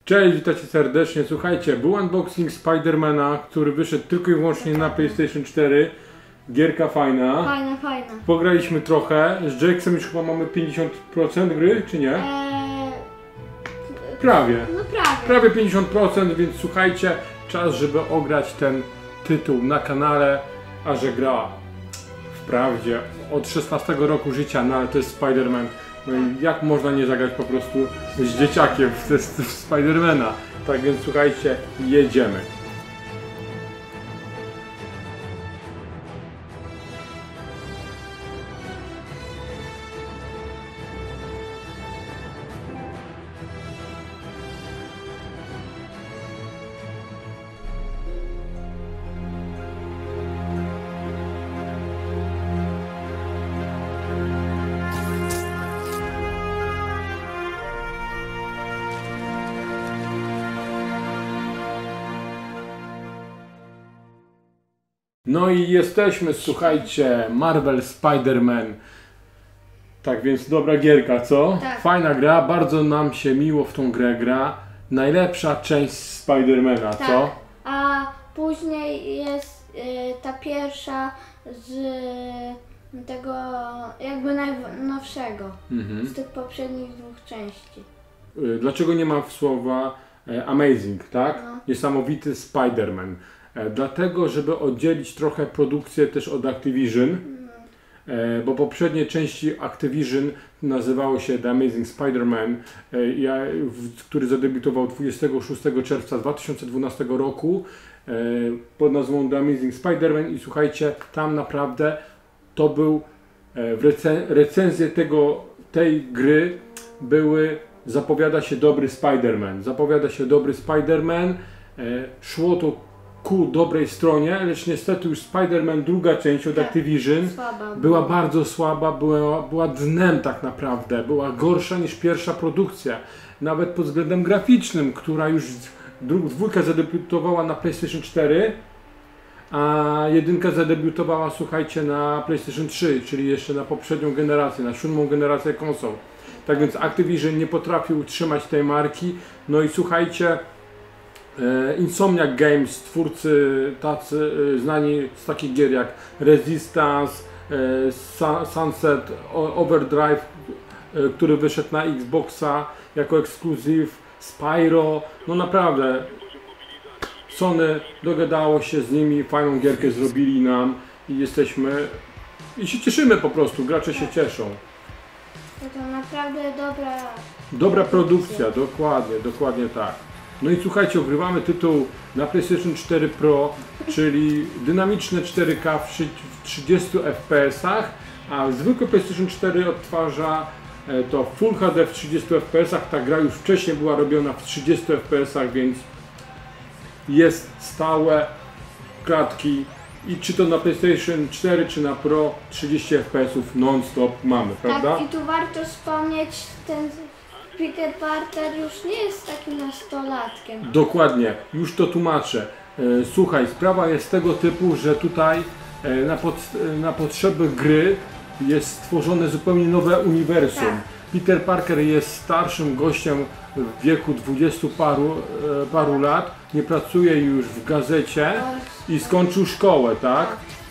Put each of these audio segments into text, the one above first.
Cześć, witajcie serdecznie. Słuchajcie, był unboxing Spidermana, który wyszedł tylko i wyłącznie na PlayStation 4. Gierka fajna. Fajna. Pograliśmy trochę. Z Jacksem już chyba mamy 50% gry, czy nie? Prawie. No prawie. Prawie 50%, więc słuchajcie, czas, żeby ograć ten tytuł na kanale, a że gra wprawdzie od 16 roku życia, no ale to jest Spider-Man. No i jak można nie zagrać po prostu z dzieciakiem w Spidermana? Tak więc słuchajcie, jedziemy. No i jesteśmy, słuchajcie, Marvel Spider-Man. Tak więc dobra gierka, co? Tak. Fajna gra, bardzo nam się miło w tą grę gra. Najlepsza część Spider-Mana, Tak. co? A później jest ta pierwsza z tego jakby najnowszego. Z tych poprzednich dwóch części. Dlaczego nie ma słowa amazing, tak? No. Niesamowity Spider-Man. Dlatego, żeby oddzielić trochę produkcję też od Activision, bo poprzednie części Activision nazywało się The Amazing Spider-Man, który zadebiutował 26 czerwca 2012 roku pod nazwą The Amazing Spider-Man i słuchajcie, tam naprawdę to był recenzje tej gry były zapowiada się dobry Spider-Man, szło to ku dobrej stronie, lecz niestety już Spider-Man druga część od Activision była bardzo słaba, była dnem tak naprawdę, była gorsza niż pierwsza produkcja, nawet pod względem graficznym, która już dwójka zadebiutowała na PlayStation 4, a jedynka zadebiutowała, słuchajcie, na PlayStation 3, czyli jeszcze na poprzednią generację, na 7. generację konsol. Tak więc Activision nie potrafił utrzymać tej marki, no i słuchajcie, Insomniac Games, twórcy tacy znani z takich gier jak Resistance, Sunset Overdrive, który wyszedł na Xboxa jako ekskluzyw, Spyro, no naprawdę Sony dogadało się z nimi, fajną gierkę zrobili nam i się cieszymy po prostu, gracze się cieszą. To naprawdę Dobra produkcja, dokładnie tak. No i słuchajcie, ogrywamy tytuł na PlayStation 4 Pro, czyli dynamiczne 4K w 30 FPS-ach, a zwykły PlayStation 4 odtwarza to Full HD w 30 FPS-ach. Ta gra już wcześniej była robiona w 30 FPS-ach, więc jest stałe klatki i czy to na PlayStation 4 czy na Pro 30 FPS-ów non-stop mamy, prawda? Tak, i tu warto wspomnieć, ten Peter Parker już nie jest takim nastolatkiem. Dokładnie, już to tłumaczę. Słuchaj, sprawa jest tego typu, że tutaj na potrzeby gry jest stworzone zupełnie nowe uniwersum. Tak. Peter Parker jest starszym gościem w wieku 20 paru lat, nie pracuje już w gazecie i skończył szkołę, tak?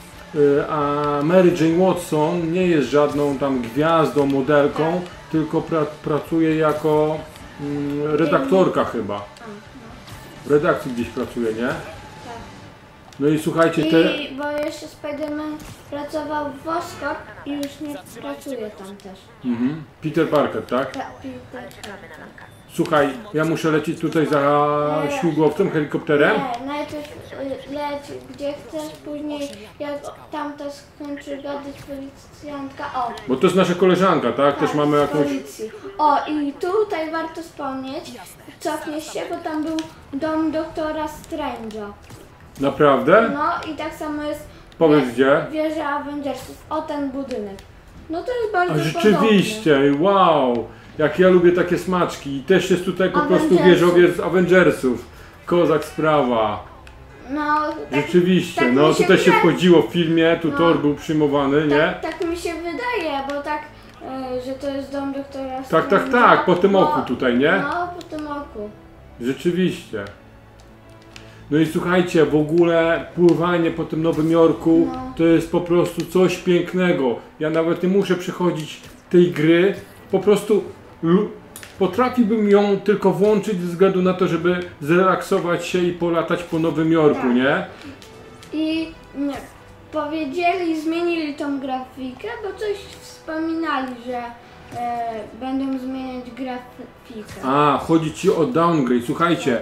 A Mary Jane Watson nie jest żadną tam gwiazdą, modelką, tylko pracuje jako redaktorka chyba. W redakcji gdzieś pracuje, nie? Tak. No i słuchajcie, Bo jeszcze Spider-Man pracował w Woskach i już nie pracuje tam też. Peter Parker, tak? Peter Parker. Słuchaj, ja muszę lecieć tutaj za śmigłowcem, helikopterem. Nie, najpierw leć gdzie chcesz, później jak tamta skończy gadać policjantka, Bo to jest nasza koleżanka, tak? Też mamy z jakąś... policji. I tutaj warto wspomnieć, cofniesz się, bo tam był dom doktora Strange'a. Naprawdę? No i tak samo jest Powiedz gdzie? wieża Avengersów, ten budynek. No to jest bardzo A rzeczywiście, wow! Jak ja lubię takie smaczki. I też jest tutaj po prostu wieżowiec Avengersów. Kozak sprawa. No, tak, Rzeczywiście, tak no mi się tutaj się wydaje. wchodziło w filmie, tu Thor był przyjmowany, nie? Tak mi się wydaje, bo tak, że to jest dom doktora Tak, Strange'a. tak, po tym oku tutaj, nie? No, po tym oku. Rzeczywiście. No i słuchajcie, w ogóle pływanie po tym Nowym Jorku to jest po prostu coś pięknego. Ja nawet nie muszę przechodzić tej gry, po prostu potrafiłbym ją tylko włączyć ze względu na to, żeby zrelaksować się i polatać po Nowym Jorku, nie? I powiedzieli, zmienili tą grafikę, bo coś wspominali, że będą zmieniać grafikę. A, chodzi ci o downgrade. Słuchajcie,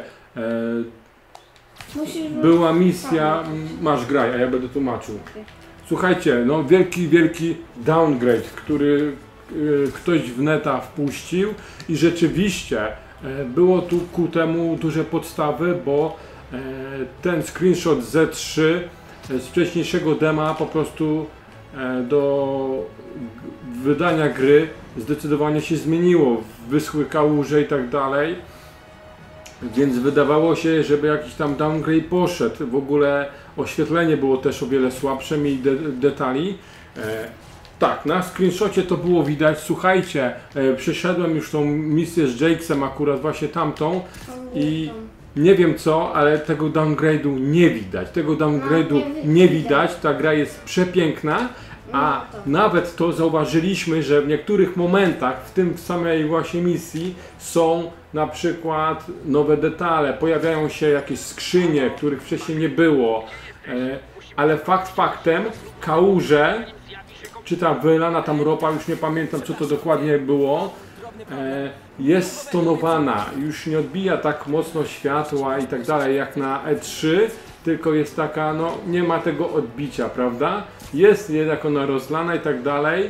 była misja, masz graj, a ja będę tłumaczył. Słuchajcie, no wielki downgrade, który ktoś w neta wpuścił i rzeczywiście było tu ku temu duże podstawy, bo ten screenshot Z3 z wcześniejszego dema po prostu do wydania gry zdecydowanie się zmieniło, wyschły kałuże i tak dalej, więc wydawało się, żeby jakiś tam downgrade poszedł. W ogóle oświetlenie było też o wiele słabsze, mniej detali. Tak, na screenshocie to było widać. Słuchajcie, przeszedłem już tą misję z Jakesem, akurat właśnie tamtą i nie wiem co, ale tego downgrade'u nie widać. Tego downgrade'u nie widać, ta gra jest przepiękna, a nawet to zauważyliśmy, że w niektórych momentach, w tym samej właśnie misji, są na przykład nowe detale, pojawiają się jakieś skrzynie, których wcześniej nie było, ale fakt faktem, kałuże, czy ta wylana tam ropa, już nie pamiętam co to dokładnie było, jest stonowana, już nie odbija tak mocno światła i tak dalej jak na E3, tylko jest taka, no nie ma tego odbicia, prawda? Jest jednak ona rozlana i tak dalej.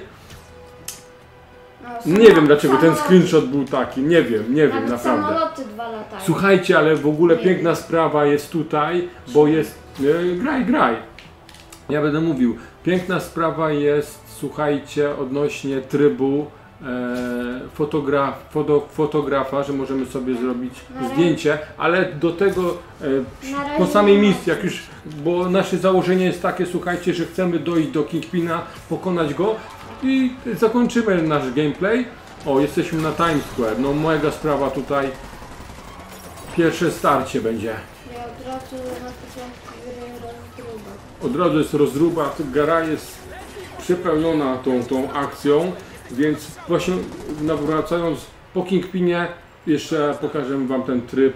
Nie wiem dlaczego ten screenshot był taki, nie wiem naprawdę. Samoloty 2 latają. Słuchajcie, ale w ogóle piękna sprawa jest tutaj, bo jest... Graj. Ja będę mówił. Piękna sprawa jest, słuchajcie, odnośnie trybu fotografa, że możemy sobie zrobić zdjęcie, ale do tego po samej misji, jak już, bo nasze założenie jest takie, słuchajcie, że chcemy dojść do Kingpina, pokonać go i zakończymy nasz gameplay. O, jesteśmy na Times Square, no mega sprawa tutaj, pierwsze starcie będzie. Ja od razu na początku rozruba. Od razu jest rozruba, gra jest przepełniona tą akcją. Więc właśnie wracając po Kingpinie, jeszcze pokażę wam ten tryb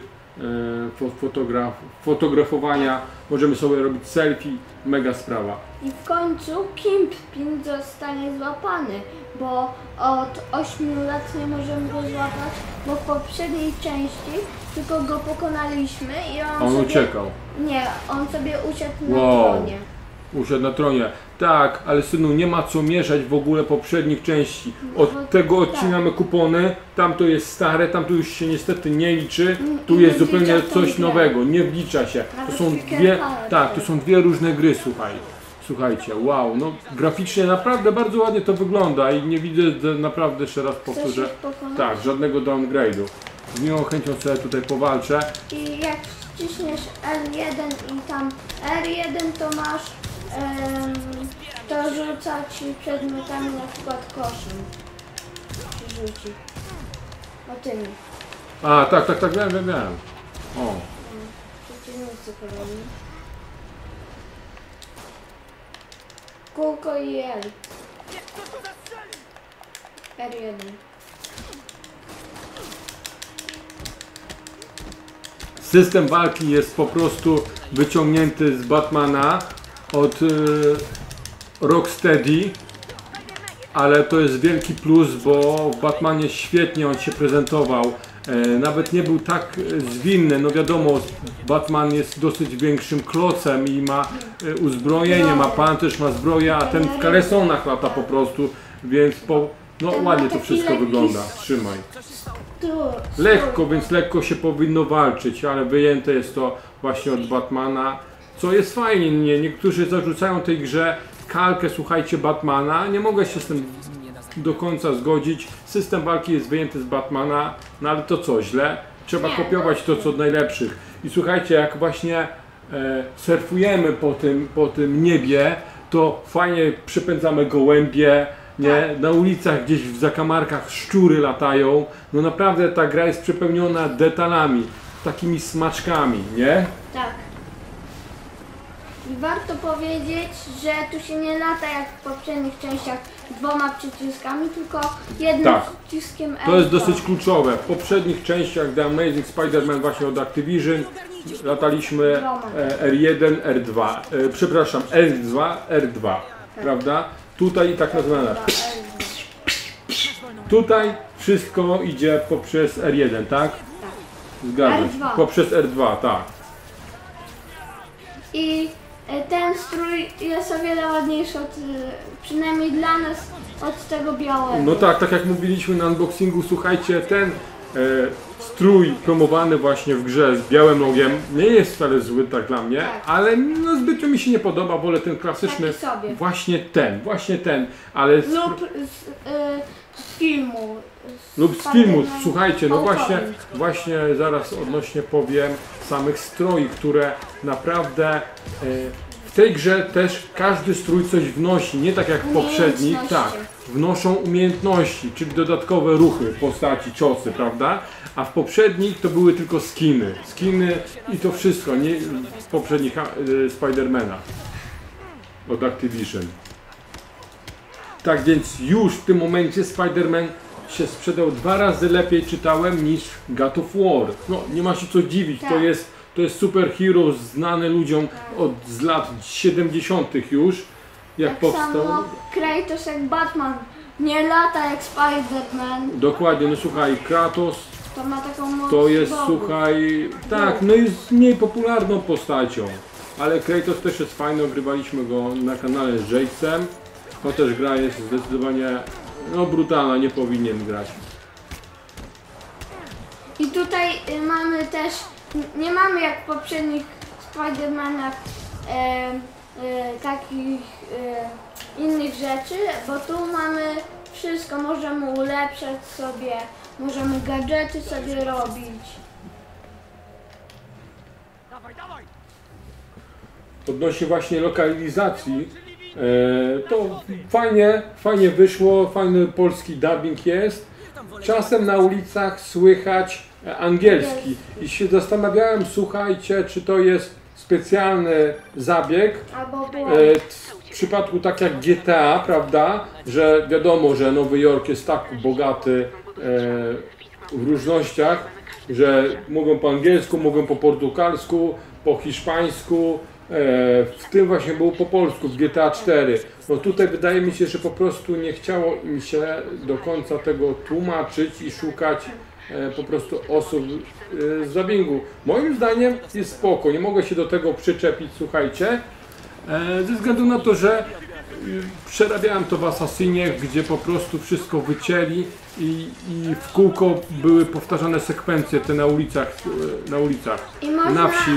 fotografowania. Możemy sobie robić selfie, mega sprawa. I w końcu Kingpin zostanie złapany, bo od 8 lat nie możemy go złapać, bo w poprzedniej części tylko go pokonaliśmy i on sobie... uciekał. Nie, on sobie usiadł na tronie. Usiadł na tronie. Tak, ale synu, nie ma co mieszać w ogóle poprzednich części. Od tego odcinamy kupony, tam to jest stare, tam to już się niestety nie liczy, tu jest zupełnie coś nowego, nie wlicza się. To są dwie, tak, to są dwie różne gry, słuchajcie, wow, no graficznie naprawdę bardzo ładnie to wygląda i nie widzę, naprawdę jeszcze raz powtórzę, tak, żadnego downgrade'u. Z miłą chęcią sobie tutaj powalczę. I jak wciśniesz L1 i tam R1, to masz to rzuca ci przedmiotami, na przykład koszem. Rzuci. O tym. A, tak, wiem. O. Przeciwnicy podobnie. Kółko i L. R1. System walki jest po prostu wyciągnięty z Batmana od Rocksteady, ale to jest wielki plus, bo w Batmanie świetnie on się prezentował. Nawet nie był tak zwinny, no wiadomo, Batman jest dosyć większym klocem i ma uzbrojenie, ma pancerz, ma zbroję, a ten w kalesonach lata po prostu, więc no ładnie to wszystko wygląda. Trzymaj. Lekko, więc lekko się powinno walczyć, ale wyjęte jest to właśnie od Batmana, co jest fajnie. Niektórzy zarzucają tej grze kalkę, słuchajcie, Batmana. Nie mogę się z tym do końca zgodzić. System walki jest wyjęty z Batmana, no ale to co, źle? Trzeba kopiować to, co od najlepszych. I słuchajcie, jak właśnie surfujemy po tym niebie, to fajnie przypędzamy gołębie, nie? Na ulicach gdzieś w zakamarkach szczury latają. No naprawdę ta gra jest przepełniona detalami. takimi smaczkami, nie? Tak. I warto powiedzieć, że tu się nie lata jak w poprzednich częściach 2 przyciskami, tylko jednym Tak. przyciskiem To jest L2. dosyć kluczowe. W poprzednich częściach The Amazing Spider-Man właśnie od Activision lataliśmy R1, R2, przepraszam, L2, R2, prawda? Tutaj tak nazwane. Tutaj wszystko idzie poprzez R1, tak? Zgadza się. R2. Poprzez R2, tak. I ten strój jest o wiele ładniejszy od, przynajmniej dla nas, od tego białego. No tak jak mówiliśmy na unboxingu, słuchajcie, ten strój promowany właśnie w grze z białym rogiem nie jest wcale zły tak dla mnie, Tak. ale no, zbytnio mi się nie podoba, wolę ten klasyczny, Taki sobie. właśnie ten, ale Z filmu. lub z filmu, Spider-Man słuchajcie, no Homecoming. właśnie zaraz odnośnie powiem samych stroi, które naprawdę w tej grze też każdy strój coś wnosi, nie tak jak w poprzednich, Umiejętności. tak, wnoszą umiejętności, czyli dodatkowe ruchy postaci, ciosy, prawda? A w poprzednich to były tylko skiny i to wszystko, nie w poprzednich Spidermana od Activision. Tak więc już w tym momencie Spider-Man się sprzedał 2 razy lepiej, czytałem, niż God of War. No nie ma się co dziwić, Tak. to jest superhero znany ludziom z lat 70. już, jak Tak powstał. samo Kratos jak Batman. Nie lata jak Spider-Man. Dokładnie, no słuchaj, Kratos To ma taką moc to jest, Bogu. słuchaj, tak, no jest mniej popularną postacią, ale Kratos też jest fajny, ogrywaliśmy go na kanale z Jace'em. Chociaż gra jest zdecydowanie no, brutalna, nie powinien grać. I tutaj mamy też, nie mamy jak w poprzednich Spider-Manach takich innych rzeczy, bo tu mamy wszystko, możemy ulepszać sobie, możemy gadżety sobie robić. Odnośnie właśnie lokalizacji, to fajnie wyszło, fajny polski dubbing jest. Czasem na ulicach słychać angielski i się zastanawiałem, słuchajcie, czy to jest specjalny zabieg, Albo było. w przypadku tak jak GTA, prawda, że wiadomo, że Nowy Jork jest tak bogaty w różnościach, że mówią po angielsku, mówią po portugalsku, po hiszpańsku, w tym właśnie było po polsku, w GTA 4. No tutaj wydaje mi się, że po prostu nie chciało im się do końca tego tłumaczyć i szukać po prostu osób z dubbingu. Moim zdaniem jest spoko, nie mogę się do tego przyczepić, słuchajcie, ze względu na to, że przerabiałem to w Assassinie, gdzie po prostu wszystko wycięli i w kółko były powtarzane sekwencje te na ulicach, I można na wsi.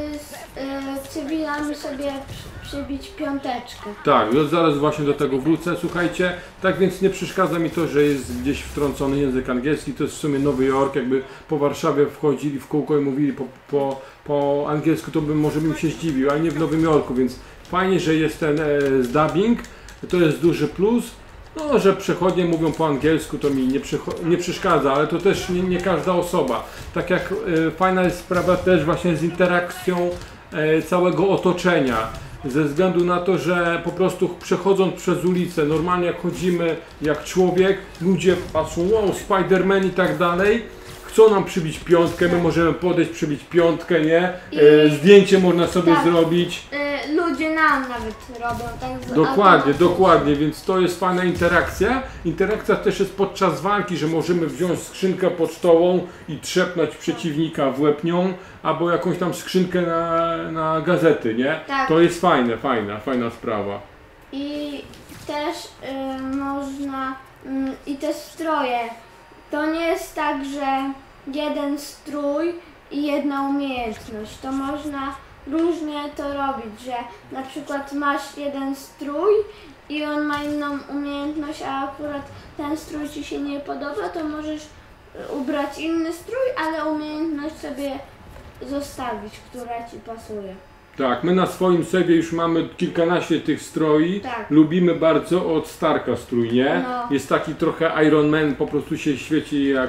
z cywilami sobie przybić 5. Tak, no zaraz właśnie do tego wrócę, słuchajcie, tak więc nie przeszkadza mi to, że jest gdzieś wtrącony język angielski, to jest w sumie Nowy Jork, jakby po Warszawie wchodzili w kółko i mówili po angielsku, to może bym się zdziwił, ale nie w Nowym Jorku, więc fajnie, że jest ten dubbing, to jest duży plus. No, że przechodnie mówią po angielsku, to mi nie przeszkadza, ale to też nie każda osoba. Tak jak fajna jest sprawa też właśnie z interakcją całego otoczenia. Ze względu na to, że po prostu przechodząc przez ulicę, normalnie jak chodzimy jak człowiek, ludzie patrzą, wow, Spider-Man i tak dalej, chcą nam przybić 5, my możemy podejść, przybić 5, nie? Zdjęcie można sobie zrobić. Ludzie nam nawet robią tak. Dokładnie, więc to jest fajna interakcja. Interakcja też jest podczas walki, że możemy wziąć skrzynkę pocztową i trzepnąć przeciwnika w łeb nią, albo jakąś tam skrzynkę na gazety, nie? Tak. To jest fajna sprawa. I też można, i te stroje, to nie jest tak, że jeden strój i jedna umiejętność, to można różnie to robić, że na przykład masz jeden strój i on ma inną umiejętność, a akurat ten strój Ci się nie podoba, to możesz ubrać inny strój, ale umiejętność sobie zostawić, która Ci pasuje. Tak, my na swoim sobie już mamy kilkanaście tych stroi, Tak. lubimy bardzo od Starka strój, nie? No. Jest taki trochę Iron Man, po prostu się świeci jak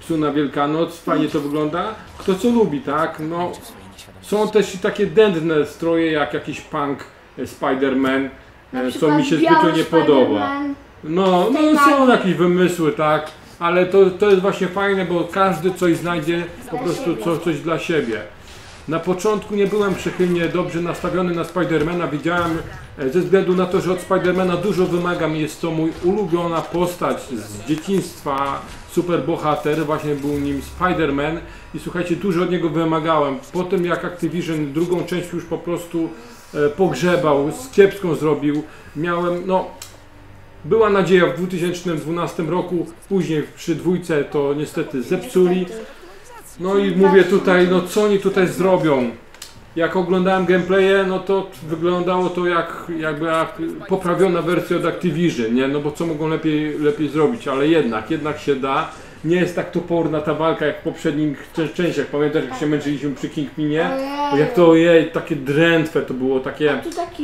psu na Wielkanoc, fajnie to wygląda. Kto co lubi, tak? No, są też i takie dętne stroje jak jakiś punk Spider-Man, co mi się zbytnio nie podoba. No są jakieś wymysły, tak? Ale to jest właśnie fajne, bo każdy coś znajdzie po prostu coś dla siebie. Na początku nie byłem przychylnie dobrze nastawiony na Spidermana, wiedziałem ze względu na to, że od Spidermana dużo wymagam, jest to mój ulubiona postać z dzieciństwa, superbohater, właśnie był nim Spider-Man i słuchajcie, dużo od niego wymagałem. Po tym jak Activision drugą część już po prostu pogrzebał, kiepską zrobił, miałem, no, była nadzieja w 2012 roku, później przy dwójce to niestety zepsuli. No i mówię tutaj, no co oni tutaj zrobią? Jak oglądałem gameplaye, no to wyglądało to jakby poprawiona wersja od Activision, nie? No bo co mogą lepiej zrobić, ale jednak się da. Nie jest tak toporna ta walka jak w poprzednich częściach. Pamiętasz, jak się męczyliśmy przy Kingpinie? Jak to, ojej, takie drętwe to było, takie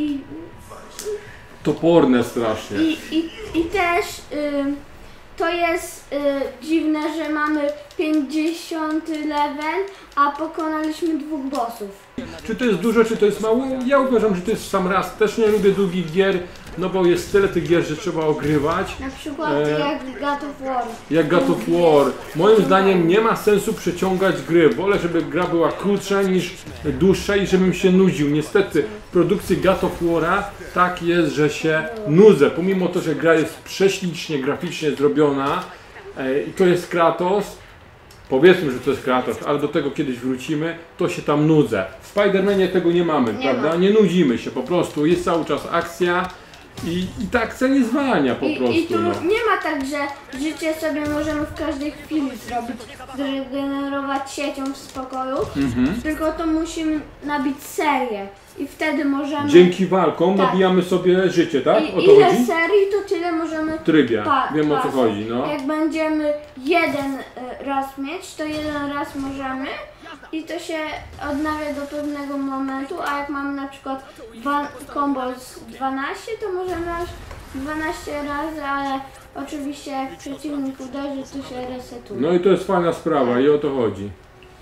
toporne strasznie. I też to jest dziwne, że mamy 50 level, a pokonaliśmy 2 bossów. Czy to jest dużo, czy to jest mało? Ja uważam, że to jest w sam raz. Też nie lubię długich gier, no bo jest tyle tych gier, że trzeba ogrywać. Na przykład jak God of War. Jak God of War. Moim zdaniem nie ma sensu przeciągać gry. Wolę, żeby gra była krótsza niż dłuższa i żebym się nudził. Niestety w produkcji God of War'a tak jest, że się nudzę. Pomimo to, że gra jest prześlicznie, graficznie zrobiona i to jest Kratos, powiedzmy, że to jest Kratos, ale do tego kiedyś wrócimy, to się tam nudzę. W Spider-Manie tego nie mamy, prawda? Nie nudzimy się, po prostu jest cały czas akcja i ta akcja nie zwalnia po prostu. I tu nie ma tak, że życie sobie możemy w każdej chwili zrobić, zregenerować siecią w spokoju, tylko to musimy nabić serię i wtedy możemy... Dzięki walkom nabijamy sobie życie, tak? O to ile chodzi? serii, to tyle możemy... Trybie, wiem o co chodzi, no. Jak będziemy jeden raz mieć, to jeden raz możemy i to się odnawia do pewnego momentu, a jak mamy na przykład combo z 12, to możemy aż 12 razy, ale oczywiście jak przeciwnik uderzy, to się resetuje. No i to jest fajna sprawa i o to chodzi.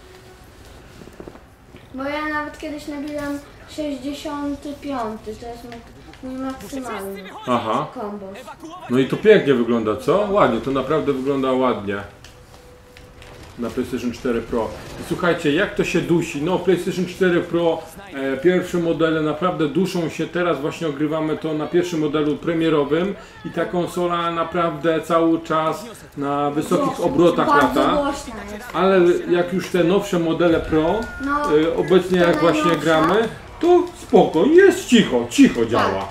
Bo ja nawet kiedyś nabiłem 65, to jest mój maksymalny combo. No i to pięknie wygląda, co? Ładnie, to naprawdę wygląda ładnie. Na PlayStation 4 Pro. I słuchajcie, jak to się dusi? No PlayStation 4 Pro, pierwsze modele naprawdę duszą się. Teraz właśnie ogrywamy to na pierwszym modelu premierowym i ta konsola naprawdę cały czas na wysokich obrotach lata. Ale jak już te nowsze modele Pro, obecnie jak właśnie gramy, to spoko, jest cicho działa.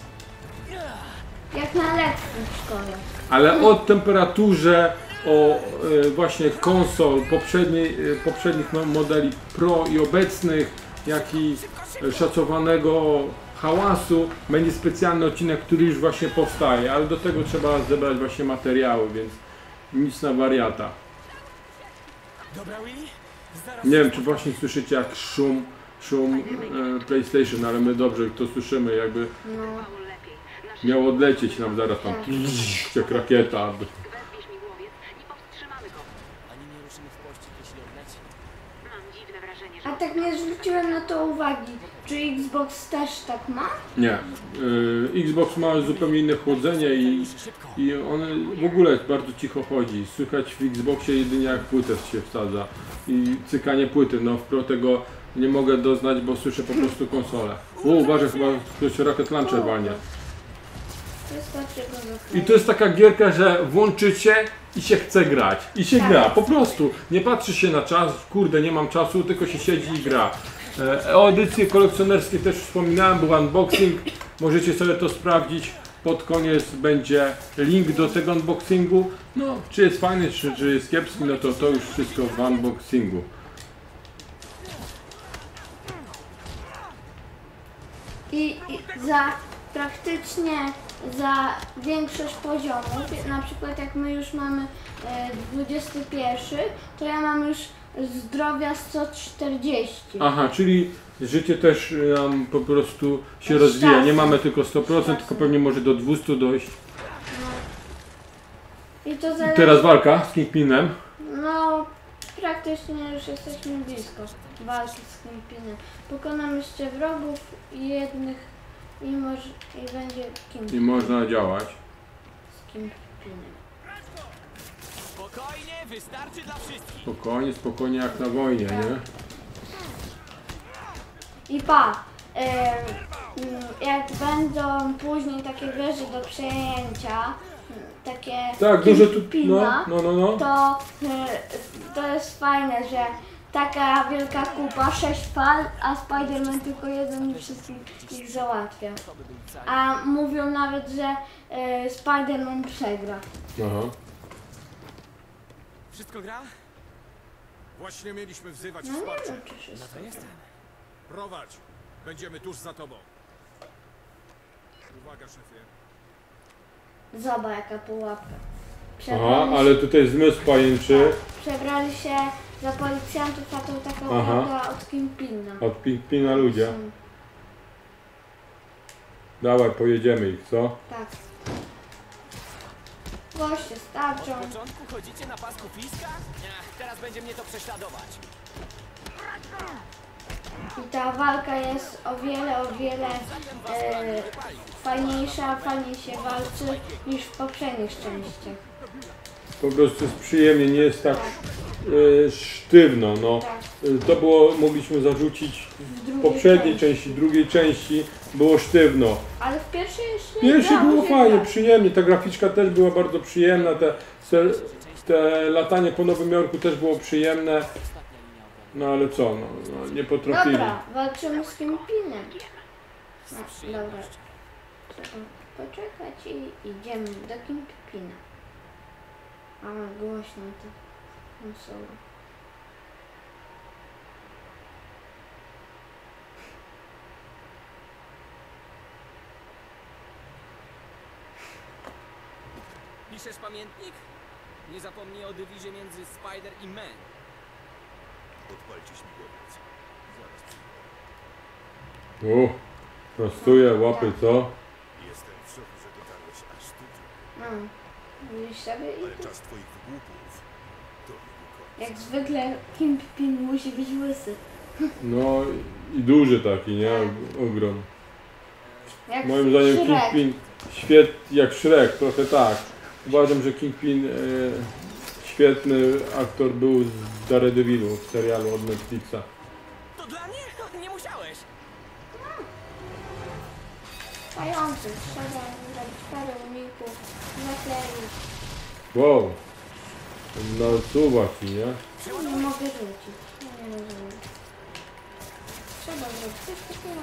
Jak na lekcji w szkole. Ale o temperaturze, o właśnie konsol poprzednich modeli Pro i obecnych, jak i szacowanego hałasu będzie specjalny odcinek, który już właśnie powstaje, ale do tego trzeba zebrać właśnie materiały, więc nic na wariata. Nie wiem, czy właśnie słyszycie jak szum PlayStation, ale my dobrze to słyszymy, jakby miał odlecieć nam zaraz tam jak rakieta. A tak nie zwróciłem na to uwagi. Czy Xbox też tak ma? Nie. Xbox ma zupełnie inne chłodzenie i on w ogóle bardzo cicho chodzi. Słychać w Xboxie jedynie jak płytę się wsadza i cykanie płyty. No w Pro tego nie mogę doznać, bo słyszę po prostu konsolę. Uważaj, chyba ktoś Rocket Launcher walnie. I to jest taka gierka, że włączycie i się chce grać. I się gra, po prostu. Nie patrzy się na czas, kurde nie mam czasu, tylko się siedzi i gra. O edycje kolekcjonerskie też wspominałem, był unboxing. Możecie sobie to sprawdzić. Pod koniec będzie link do tego unboxingu. No, czy jest fajny, czy jest kiepski, no to już wszystko w unboxingu. I praktycznie za większość poziomów, na przykład jak my już mamy 21, to ja mam już zdrowia 140. Aha, czyli życie też nam po prostu się rozwija, nie mamy tylko 100%, tylko pewnie może do 200 dojść. I to zależy... Teraz walka z Kingpinem. No, praktycznie już jesteśmy blisko walki z Kingpinem. Pokonamy jeszcze wrogów i jednych i będzie Kingpin. I można działać. Z Kingpinem. Spokojnie, wystarczy dla wszystkich. Spokojnie, spokojnie jak na wojnie, nie? I jak będą później takie wieże do przejęcia, takie Tak, duże tu... Kingpina, No. to jest fajne, że taka wielka kupa, 6 fal, a Spider-Man tylko jeden i wszystkich ich załatwia. A mówią nawet, że Spider-Man przegra. Aha. Wszystko gra? Właśnie mieliśmy wzywać No nie wsparcie. wiem, czy wszystko. Jestem. Prowadź. Będziemy tuż za tobą. Uwaga, szefie. Zobacz jaka pułapka. Aha, ale tutaj zmysł pajęczy Przebrali się za policjantów, a to taka Aha. prawda od Kingpina. od Kingpina ludzie. Dawaj, pojedziemy ich, co? Tak. Goście starczą. Od początku chodzicie na pasku piska? Teraz będzie mnie to prześladować. I ta walka jest o wiele fajniejsza, fajniej się walczy niż w poprzednich częściach. Po prostu jest przyjemnie, nie jest tak sztywno, no. Tak. To było, mogliśmy zarzucić w poprzedniej części, drugiej części było sztywno. Ale w pierwszej jeszcze Pierwszy dało było się fajnie, grać. przyjemnie, ta graficzka też była bardzo przyjemna, te latanie po Nowym Jorku też było przyjemne. No ale co, no nie potrafili. Dobra, walczymy z Kingpinem. No, dobra. Trzeba poczekać i idziemy do Kingpina. Ale głośno to konsola. Piszesz pamiętnik? Nie zapomnij o dywizie między Spider i Man. Odpalcie śmigłowiec. Zaraz O, prostuje łapy, co? jestem w szoku, że dotarłeś aż tutaj. No, widzisz sobie Ale i czas twoich wygłupów to jego koniec. jak zwykle Kingpin musi być łysy. No i duży taki, nie? Ogrom. Jak Moim zdaniem Shrek. Kingpin świetny, jak Shrek, trochę tak. Uważam, że Kingpin świetny aktor był z Daredevilu w serialu od Netflixa. To dla mnie? Nie musiałeś. Pający, trzeba zrobić parę uników, zakleić. Wow, nasuwa ci, nie? Nie mogę rzucić, nie rozumiem. Trzeba zrobić coś takiego.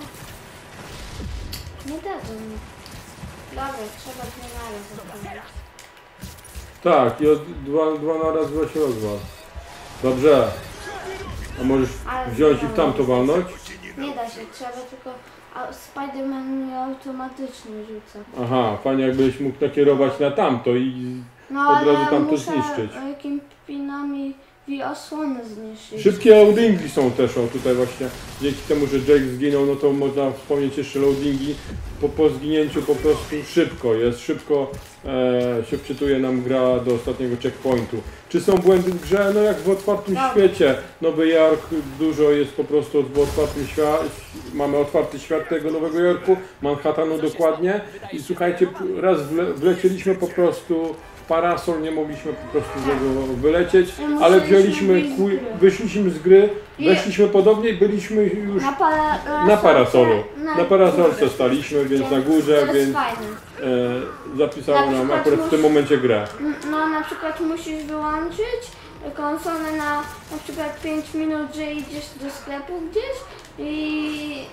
Nie dadzą mi. Dobra, trzeba dwie naraz zrobić. Tak, i dwa na raz się rozwal. Dobrze. A możesz Ale wziąć i w tamto walnąć? Nie da się, trzeba tylko... A Spider-Man mnie automatycznie rzuca. Aha, fajnie jakbyś mógł nakierować na tamto i No od razu ale tamto muszę zniszczyć. Kingpinami osłony zniszczyć. Szybkie loadingi są też, o tutaj właśnie, dzięki temu, że Jake zginął, no to można wspomnieć jeszcze loadingi, po zginięciu po prostu szybko się wczytuje nam gra do ostatniego checkpointu. Czy są błędy w grze? No jak w otwartym Tak. świecie, Nowy Jork, dużo jest po prostu w otwartym świecie, mamy otwarty świat tego Nowego Jorku, Manhattanu dokładnie i słuchajcie, raz wlecieliśmy po prostu parasol, nie mogliśmy po prostu z niego wylecieć, I ale musieliśmy wzięliśmy, wyjść z gry. wyszliśmy z gry, I- weszliśmy podobnie i byliśmy już na parasolu. Na parasolce staliśmy, więc na górze, To jest więc fajne. zapisało Na nam przykład akurat w tym momencie grę. No na przykład musisz wyłączyć konsolę na przykład 5 minut, że idziesz do sklepu gdzieś i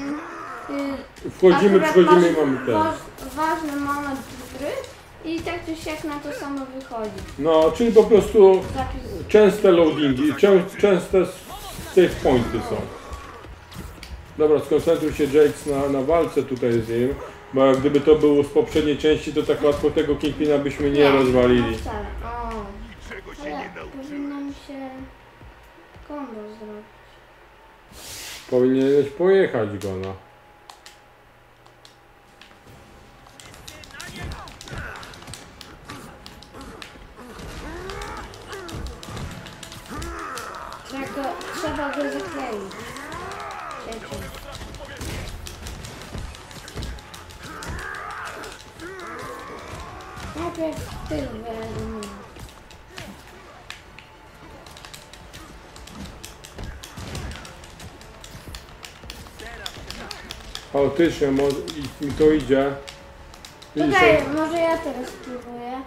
Wchodzimy, akurat przychodzimy i masz mamy ten. ważny moment gry i tak czy siak na to samo wychodzi. No, czyli po prostu Zapis. częste loadingi, częste save pointy są. Dobra, skoncentruj się Jake na walce tutaj z nim, bo jak gdyby to było z poprzedniej części, to tak łatwo tego Kingpina byśmy nie rozwalili. No wcale. O, ale powinno mi się combo zrobić. Powinieneś pojechać go, no. Wiecie. Najpierw tych wyeliminuję. Chaotycznie, mi to idzie. Widzisz, Tutaj, może ja teraz spróbuję.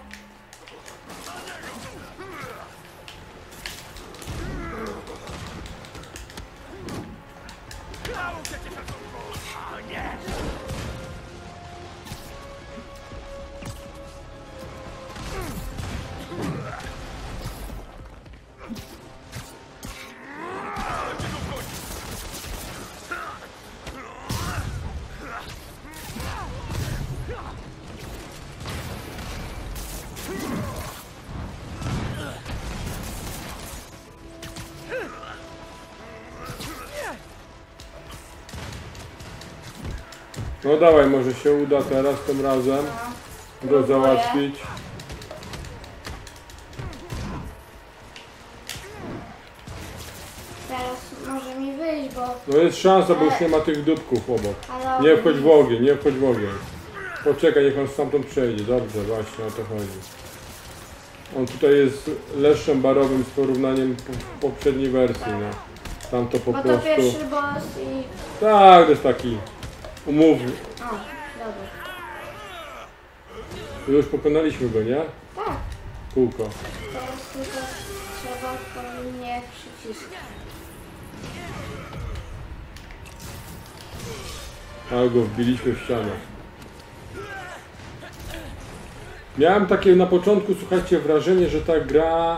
no dawaj, może się uda teraz, tym razem go załatwić. Teraz może mi wyjść, bo... No jest szansa, bo już nie ma tych dupków obok. Ale Nie wchodź w ogień, nie wchodź w ogień. Poczekaj, niech on stamtąd przejdzie. Dobrze, właśnie o to chodzi. On tutaj jest leszczem barowym z porównaniem poprzedniej wersji, no. Tam to po Bo to prostu... pierwszy boss i... Tak, to jest taki umówny. O, dobra. Już pokonaliśmy go, nie? Tak, Kółko. teraz tylko trzeba odpowiednie przyciski. Ale go wbiliśmy w ścianę. Miałem takie na początku, słuchajcie, wrażenie, że ta gra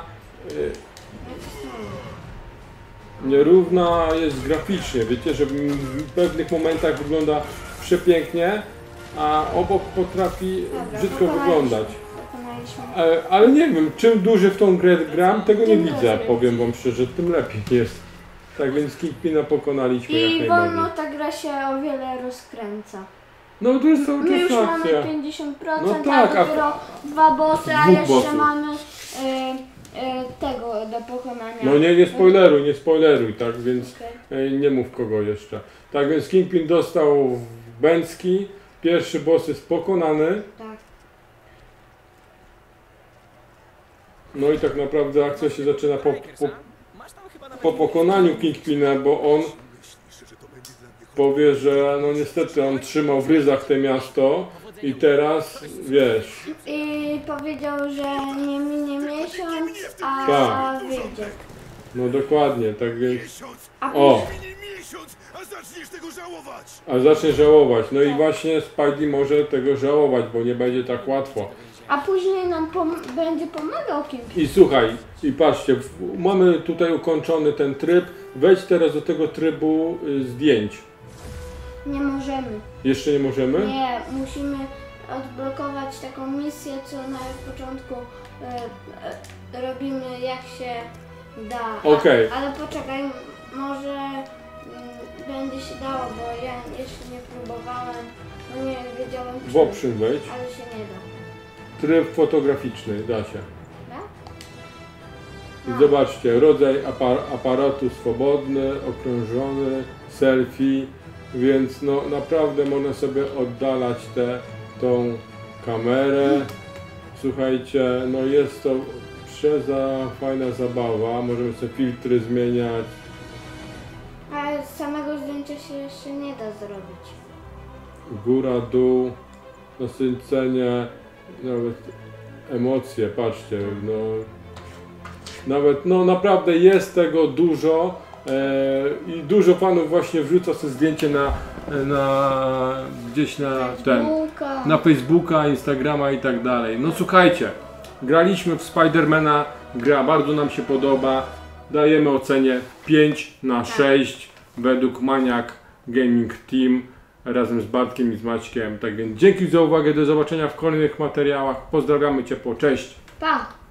nierówna jest graficznie. Wiecie, że w pewnych momentach wygląda przepięknie, a obok potrafi Dobra, brzydko wyglądać. Pokonaliśmy. Ale nie wiem, czym dłużej w tą grę gram, tego nie Tym widzę, lepiej. powiem wam szczerze, tym lepiej jest. Tak więc Kingpina pokonaliśmy jak I najbardziej. wolno ta gra się o wiele rozkręca. No to jest cały My już czas mamy akcja. 50%, No tak, a dopiero dwa bossy, a dwóch jeszcze bossów. mamy tego do pokonania. No nie spoileruj, tak więc Okej. nie mów kogo jeszcze. Tak więc Kingpin dostał bęcki, pierwszy boss jest pokonany, Tak. no i tak naprawdę akcja się zaczyna Masz tam chyba nawet po pokonaniu Kingpina, bo on Myślisz, że to będzie dla mnie powie, że no niestety on trzymał w ryzach to miasto i teraz, wiesz, I powiedział, że nie minie miesiąc, a Tak. wyjdzie. no dokładnie, tak więc, miesiąc, A o, później, minie miesiąc, a zaczniesz tego żałować! a zacznie żałować, no i właśnie Spidey może tego żałować, bo nie będzie tak łatwo. a później nam będzie pomagał kim. I słuchaj, i patrzcie, mamy tutaj ukończony ten tryb, wejdź teraz do tego trybu zdjęć. Nie możemy. Jeszcze nie możemy? Nie, musimy odblokować taką misję, co na początku robimy jak się da. Okej. Ale poczekaj, może będzie się dało, bo ja jeszcze nie próbowałem, bo nie wiedziałem W option wejdź. ale się nie da. Tryb fotograficzny, da się. Da? I zobaczcie, rodzaj aparatu swobodny, okrążony, selfie, więc no naprawdę można sobie oddalać tą kamerę. Słuchajcie, no jest to fajna zabawa, możemy sobie filtry zmieniać. Ale samego zdjęcia się jeszcze nie da zrobić. Góra, dół, nasycenie, nawet emocje, patrzcie, no nawet, no naprawdę jest tego dużo i dużo fanów właśnie wrzuca sobie zdjęcie gdzieś na Facebooka, Instagrama i tak dalej. No słuchajcie, graliśmy w Spidermana, gra bardzo nam się podoba, dajemy ocenie 5/6 według Maniac Gaming Team razem z Bartkiem i z Maćkiem. Tak więc dzięki za uwagę, do zobaczenia w kolejnych materiałach, pozdrawiamy ciepło, cześć! Pa!